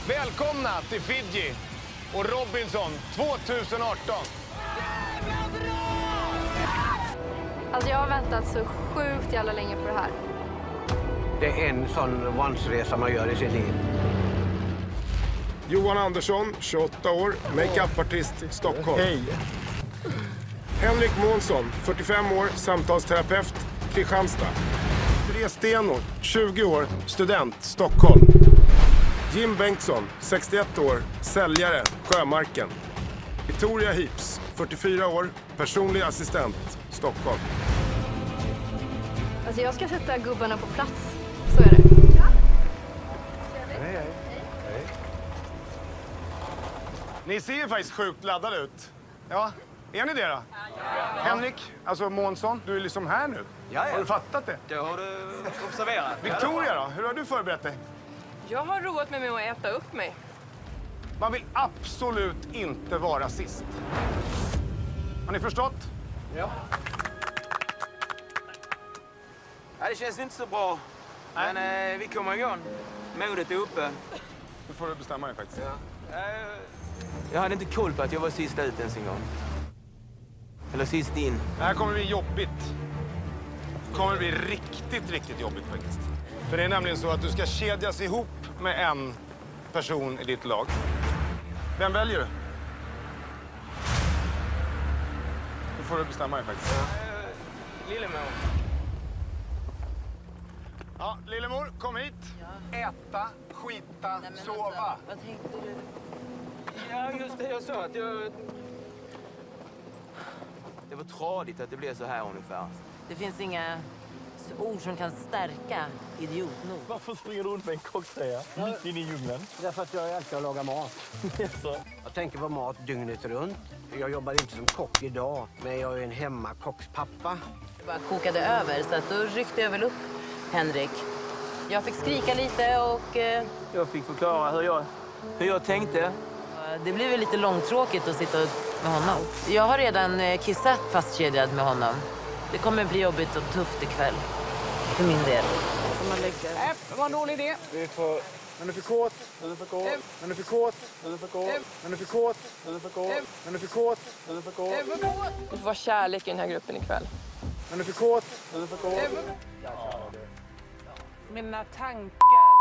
Välkomna till Fiji och Robinson 2018. Alltså jag har väntat så sjukt jävla länge på det här. Det är en sån once-resa man gör i sitt liv. Johan Andersson, 28 år, makeup-artist, Stockholm. Hej. Henrik Månsson, 45 år, samtalsterapeut, Kristianstad. Therese Stenor, 20 år, student, Stockholm. Jim Bengtsson, 61 år, säljare, Sjömarken. Victoria Heeps, 44 år, personlig assistent, Stockholm. Alltså jag ska sätta gubbarna på plats, så är det. Hej. Ni ser ju faktiskt sjukt laddade ut. Ja, är ni det då? Ja. Henrik, alltså Månsson, du är liksom här nu. Ja. Har du fattat det? Det har du observerat. Victoria då, hur har du förberett dig? Jag har roat mig med att äta upp mig. Man vill absolut inte vara sist. Har ni förstått? Ja. Ja, det känns inte så bra. Men vi kommer igång. Modet är uppe. Nu får du bestämma dig faktiskt. Ja. Jag hade inte koll på att jag var sist ut ens en gång. Eller sist in. Det här kommer bli jobbigt. Det kommer bli riktigt jobbigt faktiskt. För det är nämligen så att du ska kedjas ihop med en person i ditt lag. Vem väljer du? Nu får du bestämma dig faktiskt. Lillemor. Ja, Lillemor, kom hit. Äta, skita, sova. Vad tänkte du? Ja, just det. Jag sa att jag... Det var tradigt att det blev så här ungefär. Det finns inga ord som kan stärka idiot nog. Varför springer du runt med en kocktröja mitt inne i djungeln? Därför att jag älskar att laga mat. Jag tänker på mat dygnet runt. Jag jobbar inte som kock idag, men jag är en hemmakockspappa. Det bara kokade över, så att då ryckte jag väl upp Henrik. Jag fick skrika lite och... Jag fick förklara hur jag tänkte. Det blev väl lite långtråkigt att sitta med honom. Jag har redan kissat fastkedjad med honom. Det kommer bli jobbigt och tufft ikväll. För min del. Det var en dålig idé. Men du är för kåt. Men du är för kåt. Men du är för kåt. Men du är för kåt. Men du är för kåt. Men du är för kåt. Men du är för kåt. Men du är för kåt. Det får vara kärlek i den här gruppen ikväll. Men du är för kåt. Men du är för kåt. Mina tankar